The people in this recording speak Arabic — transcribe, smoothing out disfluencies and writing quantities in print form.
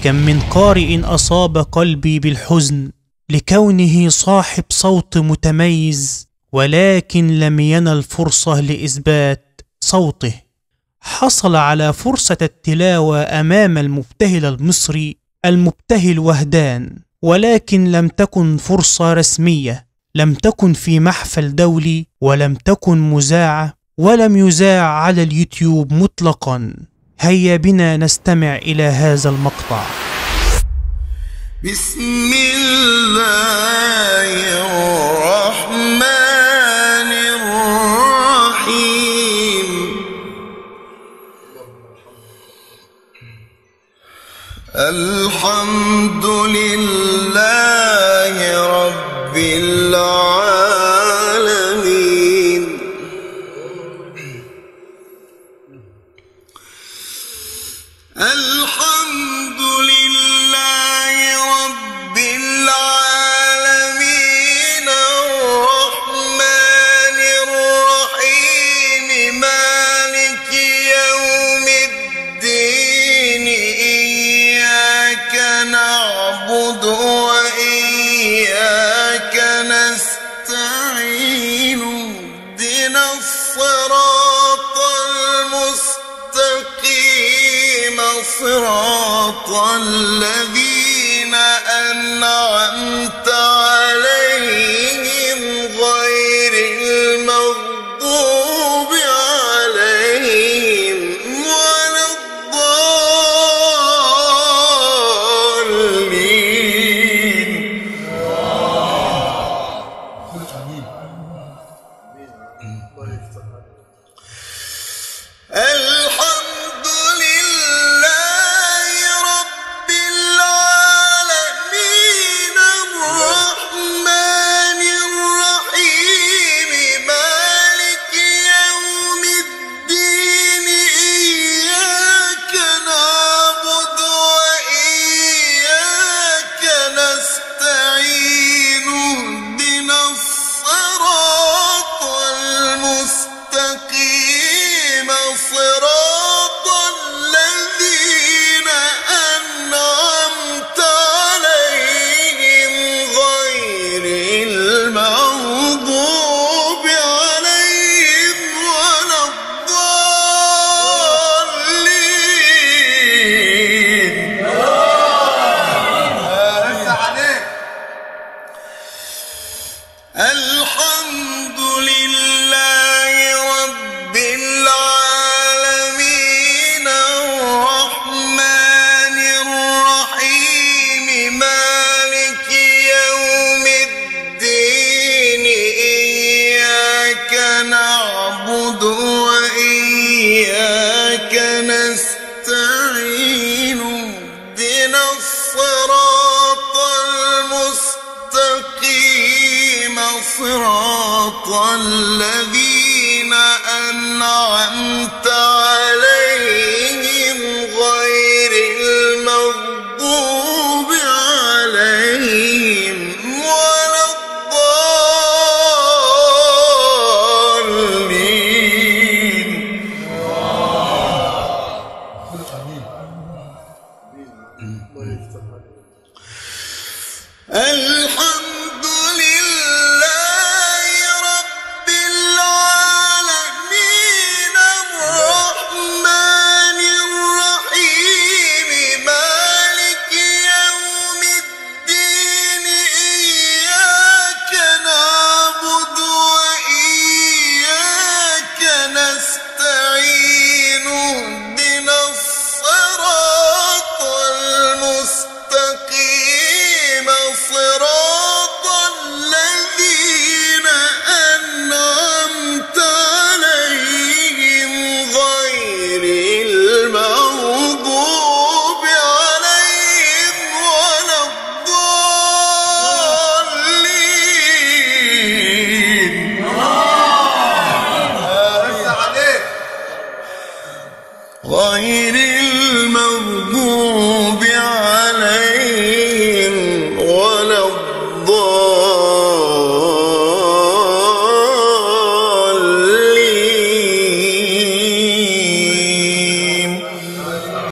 كم من قارئ أصاب قلبي بالحزن لكونه صاحب صوت متميز، ولكن لم ينل فرصة لإثبات صوته. حصل على فرصة التلاوة أمام المبتهل المصري المبتهل وهدان، ولكن لم تكن فرصة رسمية، لم تكن في محفل دولي، ولم تكن مذاعة، ولم يذاع على اليوتيوب مطلقا. هيا بنا نستمع إلى هذا المقطع. بسم الله الرحمن الرحيم. الحمد لله رب العالمين. الحمد لله رب العالمين الرحمن الرحيم مالك يوم الدين. إياك نعبد وإياك نستعين. اهدنا الصراط المستقيم صراط الذين أنعمت عليهم غير المغضوب عليهم ولا الضالين. الحمد لله رب العالمين الرحمن الرحيم مالك يوم الدين. إياك نعبد وإياك نستعين. اهدنا الصراط المستقيم صراط الذين أنعمت عليهم غير المغضوب عليهم ولا الضالين. الحمد لله رب العالمين الرحمن الرحيم مالك يوم الدين. إياك نعبد وإياك نستعين. اهدنا الصراط المستقيم صراط الذين أنعمت عليهم غير المغضوب عليهم ولا الضالين. الحمد لله رب العالمين الرحمن الرحيم مالك يوم الدين. إياك نعبد وإياك نستعين. اهدنا الصراط المستقيم صراط الذين أنعمت عليهم غير المغضوب عليهم ولا الضالين. غير المغضوب